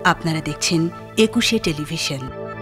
আপনারা দেখছেন ২১শে টেলিভিশন।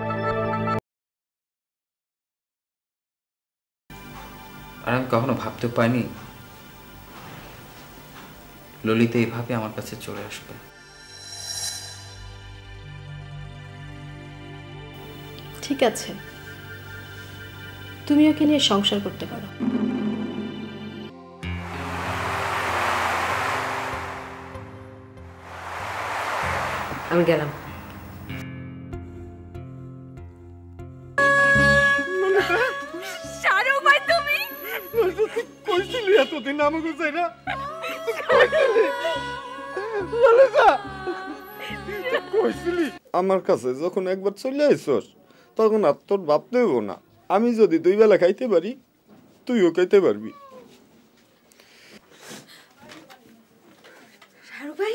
আর আমি কখনো ভাবতে পাইনি ললিতা এইভাবে আমার কাছে চলে আসবে। ঠিক আছে, তুমি ওকে নিয়ে সংসার করতে পারো। আমি গেলাম। এতদিন আমাকে চাই না কইছিলি আমার কাছে যখন একবার চলে আইসস তখন আর তোর ভাবতে হইব না। আমি যদি 2 বেলা খাইতে পারি তুইও খাইতে পারবি। শাহরুখ ভাই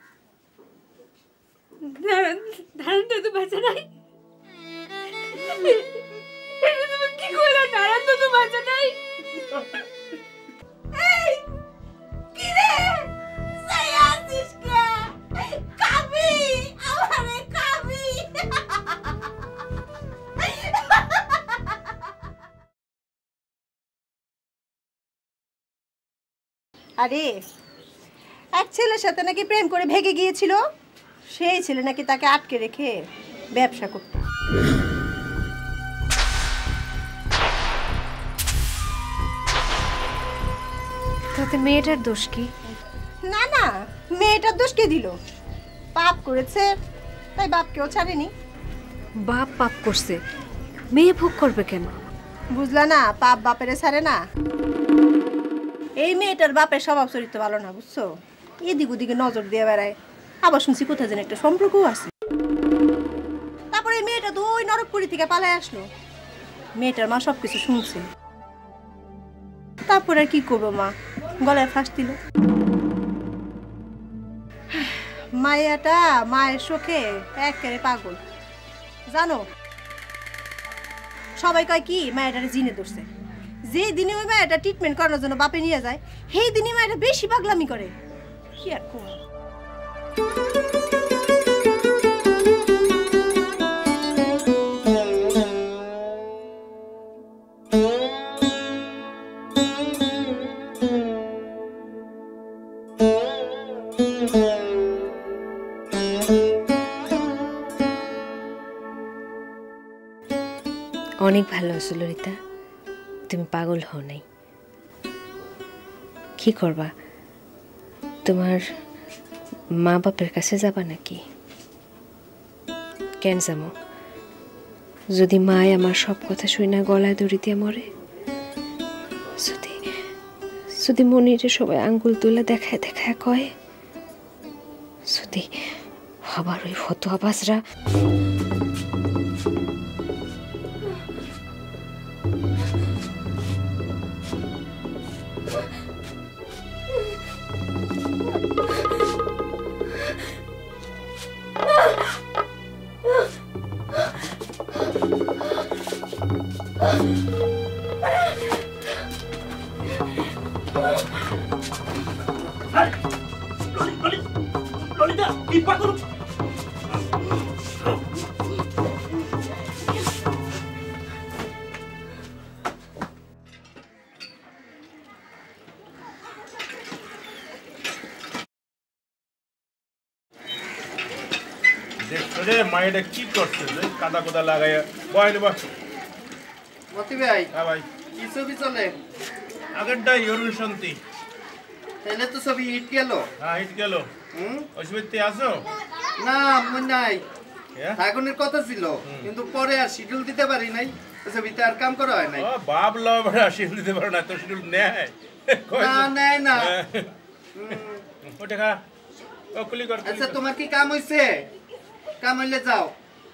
নারায়ণ তো বাঁচা নাই। কি করলো? নারায়ণ তো বাঁচা নাই। আরে এক ছেলের সাথে নাকি প্রেম করে ভেগে গিয়েছিল, সেই ছেলে নাকি তাকে আটকে রেখে ব্যবসা করত। তাতে মেয়েটার দোষ কি? না না, মেয়েটার দোষ কে দিল? পাপ করেছে তাই বাপকেও ছাড়েনি। বাপ পাপ করছে, মেয়ে ভোগ করবে কেন? বুঝলা না, পাপ বাপেরে ছাড়ে না। এই মেয়েটার বাপের স্বভাব চরিত্র ভালো না, বুঝছো? এদিক ওদিকে নজর দিয়ে বেড়ায়। আবার শুনছি কোথায় যেন একটা সম্পর্কও আছে। তারপরে এই মেয়েটা তো ওই নরকপুরি থেকে পালায় আসলো। মেয়েটার মা সবকিছু শুনছে। তারপর আর কি করবো, মা গলায় ফাঁস দিল। মায়াটা মায়ের শোকে একেবারে পাগল। জানো, সবাই কয় কি মায়াটারে জিনে ধরছে। যে দিনে ওই মায়াটা ট্রিটমেন্ট করানোর জন্য বাপে নিয়ে যায়, সেই দিনই মায়াটা বেশি পাগলামি করে। কি আর করব? অনেক ভালো আছো ললিতা, তুমি পাগল হও নাই। কি করবা, তোমার মা বাপের কাছে যাবা নাকি? কেন যাবো? যদি মায় আমার সব কথা শুই না গলায় দড়ি দিয়ে মরে, যদি মনিরে সবাই আঙ্গুল তুলে দেখায় দেখায় কয়, যদি আবার ওই ফতোয়া বাজরা মায়েরা কি করছে? কাদা কোদা লাগাইয়া বয় বস। মতি ভাই, হ্যাঁ ভাই, কি ছবি চলে? আগেরটাই অরুণ শান্তি। তাহলে তো ছবি হিট গেল। হ্যাঁ হিট গেল। ওই ছবিতে আসো? না মনে নাই, আগুনের কথা ছিল, কিন্তু পরে আর শিডিউল দিতে পারি নাই। ছবিতে আর কাম করা হয় নাই। বাপ লবড়া শিডিউল দিতে পারো না, তো শিডিউল নেয় না নেয় না। ওটা খা, ও কুলি কর। আচ্ছা তোমার কি কাম হইছে? কাম হইলে যাও।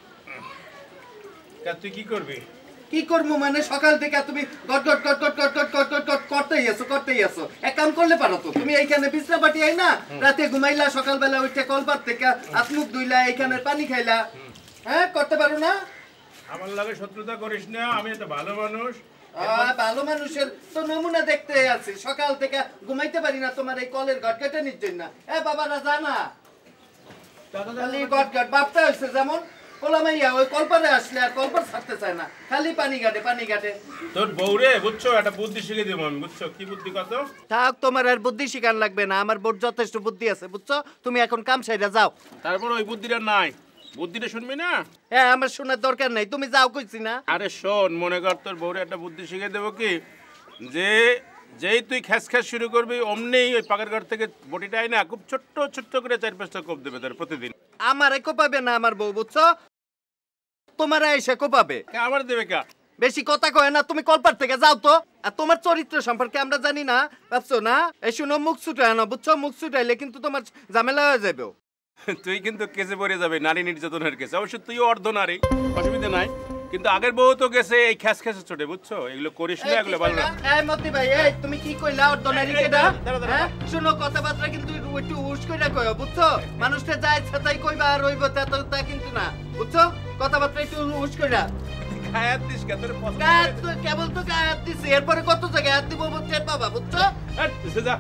তুই কি করবি? কি করবো মানে, সকাল থেকে তুমি got got got got got got got got got করতেই আছো। এক কাম করলে পারো তো, তুমি এইখানে বিছনা পাটি আই না, রাতে ঘুমাইলা, সকালবেলা উঠে কলপার থেকে হাত মুখ ধুইলা, এইখানে পানি খাইলা। হ্যাঁ করতে পারো না? আমার লাগে শত্রুতা করিস না, আমি একটা ভালো মানুষ। ভালো মানুষের তো নমুনা দেখতে আছি, সকাল থেকে ঘুমাইতে পারি না তোমার এই কলের ঘট কেটে নিচ্ছেন না। বাবারা জানা খালি গট গট বাপটা হইছে যেমন কোলামাইয়া ওই কলপারে আসলে আর কলপার ছাড়তে চায় না, খালি পানি ঘাটে। তোর বউরে বুঝছো একটা বুদ্ধি শিখে দেবো আমি, বুঝছো কি বুদ্ধি কত? থাক, তোমার আর বুদ্ধি শিখান লাগবে না, আমার বোর যথেষ্ট বুদ্ধি আছে বুঝছো। তুমি এখন কাম সাইডা যাও। তারপর ওই বুদ্ধিটা নাই, বুদ্ধিটা শুনবি না? হ্যাঁ, আমার শোনার দরকার নাই, তুমি যাও কইছি না। আরে শোন, মনে কর তোর বউরে একটা বুদ্ধি শিখে দেবো কি, যে যেই তুই খ্যাস শুরু করবি অমনি ওই পাকের ঘর থেকে বটিটাই না খুব ছোট্ট ছোট্ট করে 4-5টা কোপ দেবে তার প্রতিদিন। আমার কোপাবে না আমার বউ বুঝছো, তোমার এসে কোপাবে। আমার দেবে কা? বেশি কথা কয় না, তুমি কলপার থেকে যাও তো। আর তোমার চরিত্র সম্পর্কে আমরা জানি না ভাবছো না? এই শুনো, মুখ ছুটায় না বুঝছো, মুখ ছুটাইলে কিন্তু তোমার ঝামেলা হয়ে যাবে। তুই কিন্তু কেসে পড়ে যাবে, নারী নির্যাতনের কেসে। অবশ্য তুইও অর্ধ নারী, অসুবিধা নাই, কিন্তু আগের বউ তো গেছে এই খ্যাস ছোটে, বুঝছো? এগুলো করিস না, এগুলো ভালো না। এই মতি ভাই, এই তুমি কি কইলা অর্ধ নারী কেডা? হ্যাঁ শুনো, কথাবার্তা কিন্তু একটু হুশ কইরা কইও বুঝছো। মানুষটা যা ইচ্ছা তাই কইবা আর হইব তা কিন্তু না বুঝছো। কথাবার্তা একটু হুশ কইরা। গায়াত দিস কে তোর পছন্দ? গায়াত তো কেবল তো গায়াত দিছি, এরপরে কত জায়গায় হাত দিব বুঝছো বাবা বুঝছো। যা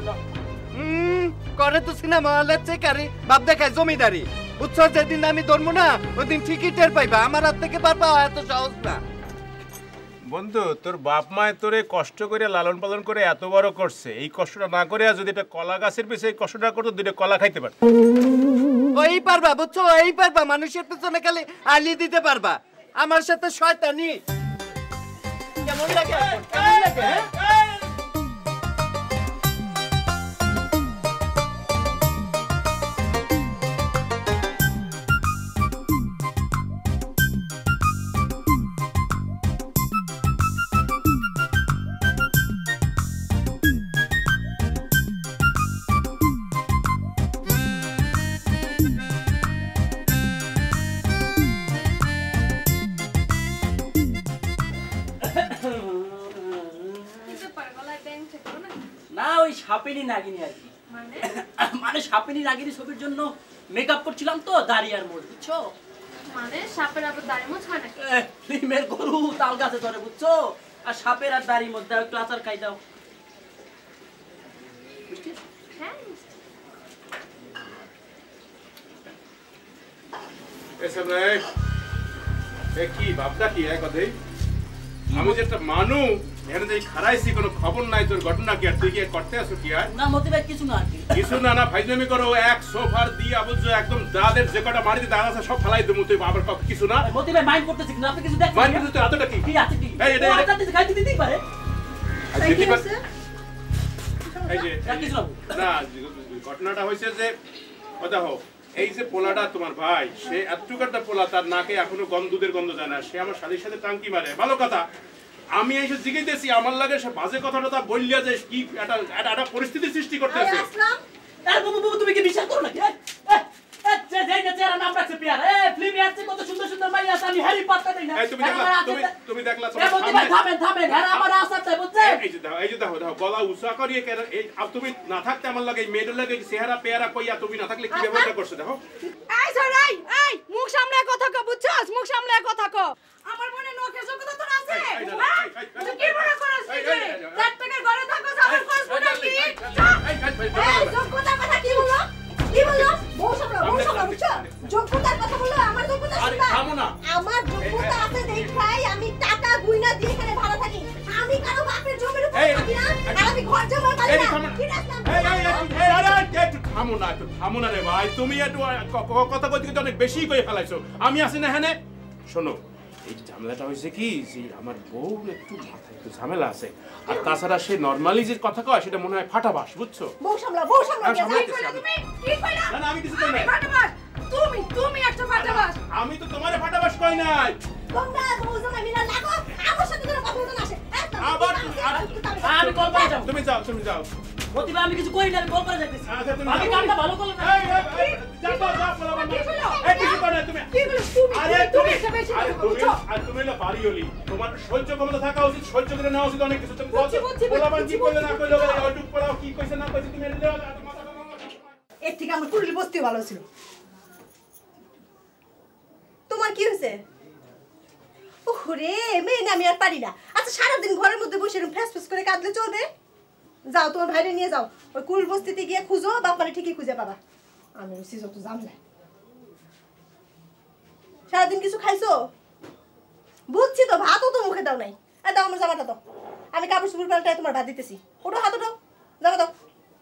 করে তো সিনেমা হলের চেকারি, বাপ দেখায় জমিদারি বুঝছো। যেদিন আমি ধরবো না ওইদিন ঠিকই টের পাইবা, আমার হাত থেকে পারবা এত সহজ না। বন্ধু, তোর বাপ মায়ের তোরে কষ্ট করে লালন পালন করে এত বড় করছে, এই কষ্টটা না করে যদি একটা কলা গাছের পিছে এই কষ্টটা করতো, দুইটা কলা খাইতে পারত। ওই পারবা বুঝছো, এই পারবা, মানুষের পেছনে খালি আলি দিতে পারবা। আমার সাথে শয়তানি কেমন লাগে, কেমন লাগে? না, ওই সাপেরই নাগিনী আর কি। মানে সাপেরই নাগিনী ছবির জন্য মেকআপ করছিলাম তো, দাড়ি আর মোড়, বুঝছো? মানে সাপের আবার দাড়ি মোছ হয় নাকি? ফিল্মের গরু তাল গাছে ধরে, বুঝছো? আর সাপের আর দাড়ির মধ্যে একটু আচার খাই দাও। হ্যাঁ কি ভাবনা কি কথাই? আমি যে একটা মানুষ এখানে যে খারাইছি, কোনো খবর নাই তোর ঘটনা কি, আর তুই কি করতে আসো কি? আর না মতি ভাই, কিছু না আর কি। কিছু না, না ভাইজলামি করো। এক সোফার দিয়ে বুঝছো একদম দাদের যে কটা মারিতে দাঁড় আছে সব ফেলাই দেবো, তুই আবার কিছু না। মতি ভাই মাইন্ড করতেছিস না, আপনি কিছু দেখছেন? মাইন্ড করতে তুই এতটা কি? কি আছে কি? এই এটা আচার দিতে খাইতে দিতেই পারে। এই যে কিছু না, না, ঘটনাটা হয়েছে যে দেখো, এই যে পোলাটা তোমার ভাই, সে এতটুকারটা পোলা, তার নাকে এখনো দুধের গন্ধ যায় না, সে আমার শালীর সাথে টাঙ্কি মারে। ভালো কথা, আমি এসে জিজ্ঞেসি আমার লাগে সে বাজে কথাটা বললিয়া যে কি একটা পরিস্থিতি সৃষ্টি করতেছে। তুমি কি বিশ্বাস করো নাকি? নাম রাখছে পেয়ার, কত সুন্দর সুন্দর মাই আছে, আমি হ্যারি পাত্তা দেই না। তুমি দেখলা এই যে দেখো গলা উঁচা করিয়ে তুমি না থাকতে আমার লাগে মেয়েদের লাগে চেহারা পেয়ারা কইয়া, তুমি না থাকলে কি ব্যবহারটা করছো দেখো। মুখ সামনে কথা কও, বুঝছস? মুখ সামনে কথা কও। আমার মনে নখের যোগ্যতা তোর আছে? তুই কি মনে করছিস? 4 টাকার ঘরে থাকো, আমার খরচ কোটা কি? এই যোগ্যতা কথা কি বললো? কি বললো? বউ সামলা বুঝছো? যোগ্যতার কথা বললো, আমার যোগ্যতা আছে না। আমার যোগ্যতা আছে দেখাই আমি টাকা গুইনা দিয়ে এখানে ভাড়া থাকি। আমি কারো বাপের জমির উপর থাকি না, আর আমি ঘর জমা পাই না। কি রাখলাম? থামো না রে ভাই, তুমি একটু কথা কইতে কিন্তু অনেক বেশি কই ফেলাইছো। আমি আছি না হ্যাঁ? শোনো, এই ঝামেলাটা হয়েছে কি, যে আমার বউ একটু মাথায় একটু ঝামেলা আছে, আর তাছাড়া সে নর্মালি যে কথা কয় সেটা মনে হয় ফাটাবাস, বুঝছো? বউ সামলা তুমি কি কইলা? না আমি কিছু কই নাই। ফাটাবাস তুমি একটা ফাটাবাস। আমি তো তোমারে ফাটাবাস কই নাই। তোমরা দুজনে মিলে লাগো, আমার সাথে কোনো কথা বলতে না আসে। আবার আমি কল করে যাব। তুমি যাও। মতি ভাই, আমি কিছু কই না, আমি কল করে যাইতেছি। আচ্ছা তুমি আমি কামটা ভালো করলাম না। যাও কিছু করে না তুমি। কি বলো তুমি? আরে তুমি একটা বেশি তুমি না বাড়ি হলি, তোমার সহ্য ক্ষমতা থাকা উচিত, সহ্য করে নেওয়া উচিত অনেক কিছু। তুমি বলবান কি করলে না করলে ওইটুক পড়াও, কি কইছে না কইছে তুমি এর এর থেকে আমার কুড়িল বসতে ভালো ছিল। তোমার কি হয়েছে? ওরে মেয়ে না, আমি আর পারি না। আচ্ছা সারাদিন ঘরের মধ্যে বসে এরকম ফ্যাস ফ্যাস করে কাঁদলে চলবে? যাও তোমার ভাইরে নিয়ে যাও, ওই কুল বস্তিতে গিয়ে খুঁজো, বাপ মানে ঠিকই খুঁজে পাবা। আমি হচ্ছি যত জানলে। সারাদিন কিছু খাইছো? বুঝছি তো, ভাতও তো মুখে দাও নাই। দাও আমার জামাটা দাও, আমি কাপড় চোপড় পাল্টায় তোমার ভাত দিতেছি। ওটা হাত দাও, জামা দাও।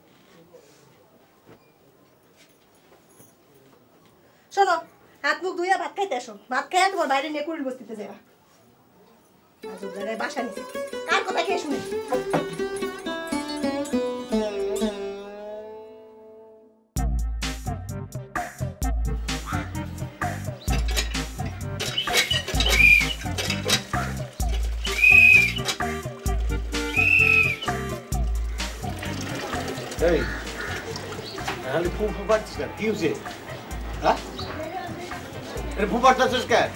শোনো, হাত মুখ ধুইয়া ভাত খাইতে আসো। ভাত খাইয়া তোমার বাইরে নিয়ে কুড়িল বস্তিতে যাবা। আজব জায়গায় বাসা নিছে, কার কথা কে শুনে? এই তাহলে ফুফু পাচ্ছিস না, কি হয়েছে? হ্যাঁ, ফুফু পাচ্ছিস কেন?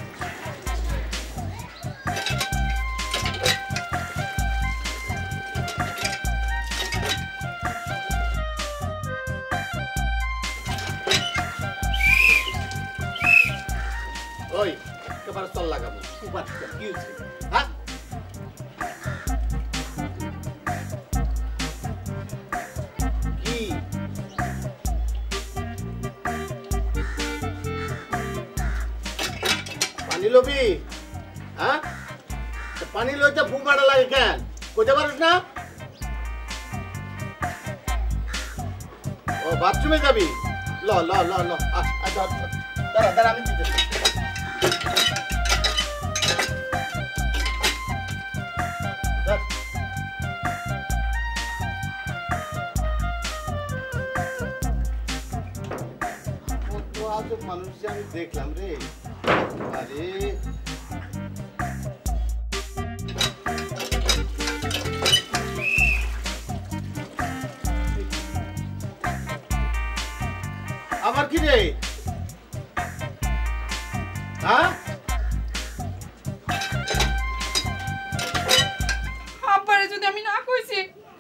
ওই কেবার তল লাগাবো, ফুফু পাচ্ছিস কেন, কি হয়েছে? হ্যাঁ, পানি লবি? হ্যাঁ, পানি লইতে ফুমাটা লাগে কেন, কইতে পারিস না? ও বাথরুমে যাবি? ল ল ল ল, দাঁড়া দাঁড়া, আমি দিতেছি। মানুষ যে আমি দেখলাম রে, আরে আবার কি রে? হ্যাঁ, আব্বারে যদি আমি না কইছি।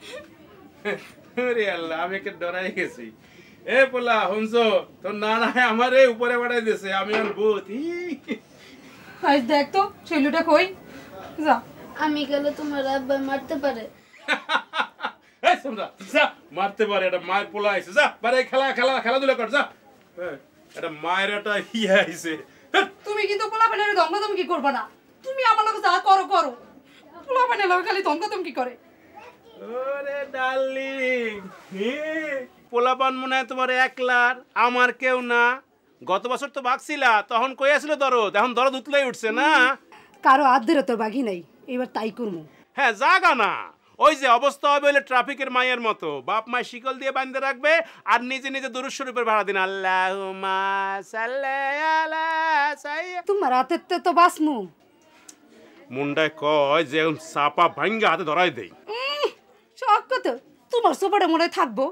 আরে আল্লাহ, আমি একে ডরাই গেছি। এ পোলা শুনছো, তোর নানা আমারে উপরে বাড়াই দিয়েছে, আমি আর ভূত। আজ দেখ তো ছেলেটা কই যা। আমি গেলে তোমার আব্বা মারতে পারে। এই সমরা, যা মারতে পারে, এটা মায়ের পোলা আইছে, যা বারে খেলাধুলা কর, যা। এটা মায়ের একটা ইয়ে আইছে। তুমি কিন্তু পোলাপানের ধমকাধমকি করবা না। তুমি আমার লগে যা করো করো, পোলাপানের লগে খালি ধমকাধমকি করে। ওরে ডার্লিং, পোলাপান মনে হয় তোমার একলার, আমার কেউ না। গত বছর তো বাগছিলা, তখন কই আসছিল দরদ, এখন দরদ উতলাই উঠছে না। কারো আদ্দের তোর বাকি নাই, এবার তাই করবো। হ্যাঁ, জাগা না, ওই যে অবস্থা হবে হলে ট্রাফিকের মায়ের মতো, বাপ মায় শিকল দিয়ে বাঁধতে রাখবে আর নিজে নিজে দুরূদ শরীফের ভাড়া দিন, আল্লাহুম্মা সাল্লি আলা সাইয়্যিদ। তোমার হাতে তো বাসমু। মুন্ডায় কয় যে চাপা ভাঙ্গা হাতে ধরাই দেই। শখ কত তোমার সোপাটা মনে থাকবো।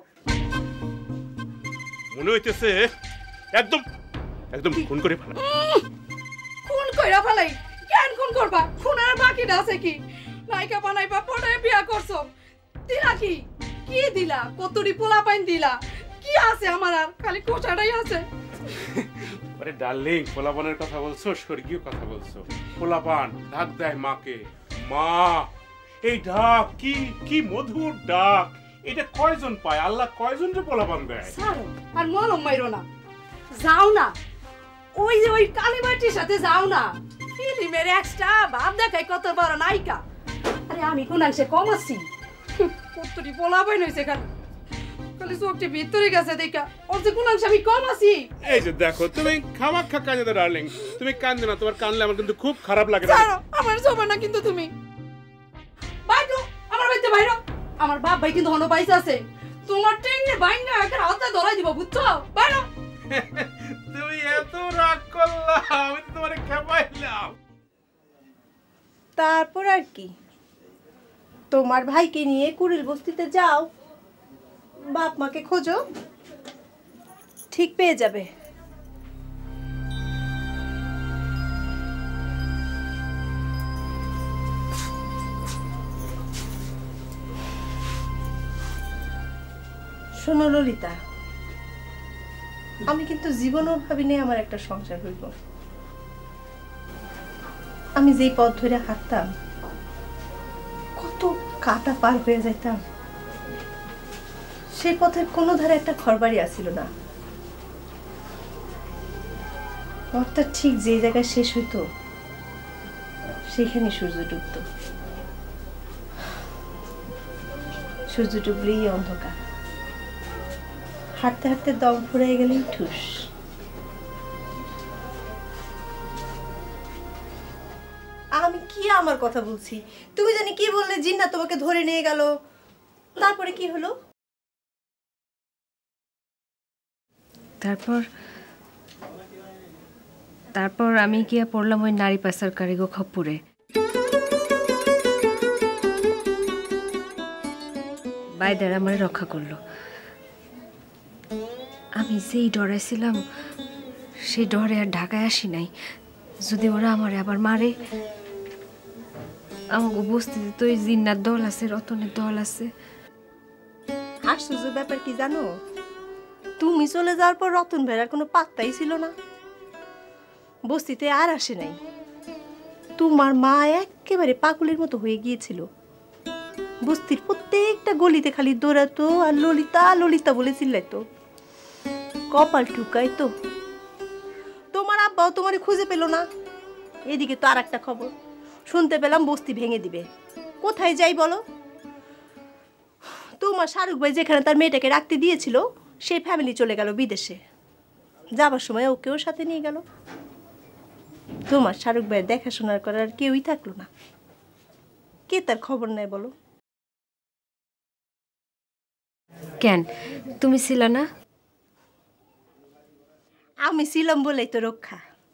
মনে হইতেছে একদম একদম খুন করে ফেলা। খুন কইরা ফেলাই? কেন খুন করবা? খুনের বাকিটা আছে কি? নায়িকা বানাইবা, পড়ায় বিয়া করছো, দিলা কি? কি দিলা? কতরি পোলা পাইন দিলা? কি আছে আমার? আর খালি কোষাটাই আছে। আরে ডার্লিং, পোলাপানের কথা বলছো, স্বর্গীয় কথা বলছো। পোলাপান ডাক দেয় মাকে, মা। এই ডাক কি কি মধুর ডাক! এটা কয়জন পায়? আল্লাহ কয়জন রে পোলাপান দেয়? ছাড়ো আর মলম মাইরো না, যাও না ওই যে ওই কালীবাটির সাথে যাও না। ফিল্মের এক্সট্রা ভাব দেখাই কত বড় নায়িকা। আরে আমি কোন অংশে কম আছি? কতটি পোলা পাইন হইছে কেন? খালি চোখটি ভিতরে গেছে দেখা, ওর যে কোন অংশে আমি কম আছি? এই যে দেখো, তুমি খামাখা কাঁদে তো ডার্লিং, তুমি কাঁদো না, তোমার কানলে আমার কিন্তু খুব খারাপ লাগে। ছাড়ো, আমার জমা না কিন্তু তুমি। বাইরো, আমার বাড়িতে বাইরো। আমার বাপ ভাই কিন্তু হনো পাইছে আছে, তোমার টেঙ্গে বাইঙ্গা একটা হাতে ধরাই দিব, বুঝছো? বাইরো। তুমি এত রাগ করলা, আমি তো তোমারে খেপাইলাম। তারপর আর কি, তোমার ভাইকে নিয়ে কুড়িল বস্তিতে যাও, বাপ মাকে খোঁজো, ঠিক পেয়ে যাবে। শোনো ললিতা, আমি কিন্তু জীবনও ভাবিনি আমার একটা সংসার হইব। আমি যেই পথ ধরে হাঁটতাম, কত কাটা পার হয়ে যেতাম, সেই পথের কোনো ধারে একটা ঘরবাড়ি আসিল না। পথটা ঠিক যে জায়গায় শেষ হইতো সেখানে সূর্য ডুবত। সূর্য ডুবলেই অন্ধকার, হাঁটতে হাঁটতে দম ফুরাই গেলেই ঠুস। আমি কি আমার কথা বলছি, তুমি জানি কি বললে, জিন্না তোমাকে ধরে নিয়ে গেল, তারপরে কি হলো? তারপর আমি গিয়া পড়লাম ওই নারী পাচার কারিগো খপ্পুরে। বাইদার আমার রক্ষা করলো। আমি যেই ডরাইছিলাম সেই ডরে আর ঢাকায় আসি নাই। যদি ওরা আমার আবার মারে, আমাকে বস্তিতে তো ওই জিন্নার দল আছে, রতনের দল আছে। আশ্চর্য ব্যাপার কি জানো, তুমি চলে যাওয়ার পর রতন ভাইয়ের কোনো পাত্তাই ছিল না, বস্তিতে আর আসে নাই। তোমার মা একেবারে পাগলের মতো হয়ে গিয়েছিল, বস্তির প্রত্যেকটা গলিতে খালি দৌড়াতো আর ললিতা ললিতা বলে চিল্লাইতো। কপাল টুকাইতো। তোমার আব্বাও তোমারে খুঁজে পেল না। এদিকে তো আর একটা খবর শুনতে পেলাম, বস্তি ভেঙে দিবে। কোথায় যাই বলো? তোমার শাহরুখ ভাই যেখানে তার মেয়েটাকে রাখতে দিয়েছিল সেই ফ্যামিলি চলে গেল বিদেশে। যাবার সময় ওকেও সাথে নিয়ে গেল। তোমার শাহরুখ ভাইয়ের দেখাশোনা করার কেউই থাকলো না। কে তার খবর নেয় বলো? কেন তুমি ছিল না? আমি ছিলাম বলেই তো রক্ষা।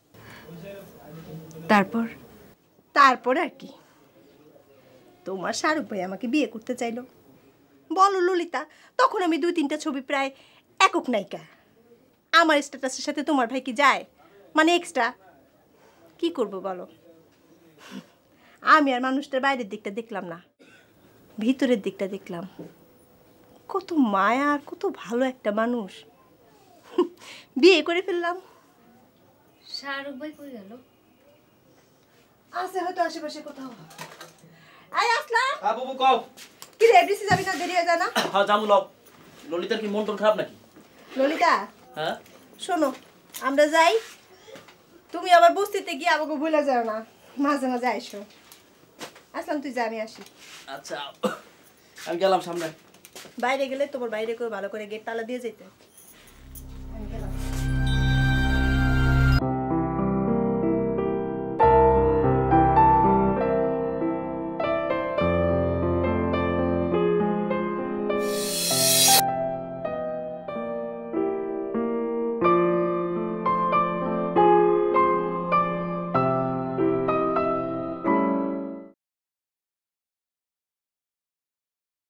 তারপর আর কি, তোমার শাহরুখ ভাই আমাকে বিয়ে করতে চাইলো। বলো ললিতা, তখন আমি 2-3টা ছবি প্রায় একক নায়িকা। আমার স্ট্যাটাসের সাথে তোমার ভাই কি যায়? মানে এক্সট্রা। কি করব বলো? আমি আর মানুষটার বাইরের দিকটা দেখলাম না, ভিতরের দিকটা দেখলাম। কত মায়া আর কত ভালো একটা মানুষ। বিয়ে করে ফেললাম। শাহরুখ ভাই কই গেল? আছে হয়তো আশেপাশে কোথাও। আয় আসলা। বাবু কও কি রে, এফডিসি যাবি না? দেরি হয়ে যায় না? হ্যাঁ যাবো। ললিতার কি মন টন খারাপ নাকি? ললিতা, হ্যাঁ শোনো, আমরা যাই। তুমি আবার বস্তিতে গিয়ে আমাকে ভুলে যাও না, মাঝে মাঝে আইসো। আসলাম, তুই যা, আমি আসি। আচ্ছা আমি গেলাম সামনে। বাইরে গেলে তোমার বাইরে করে ভালো করে গেট তালা দিয়ে যেতে।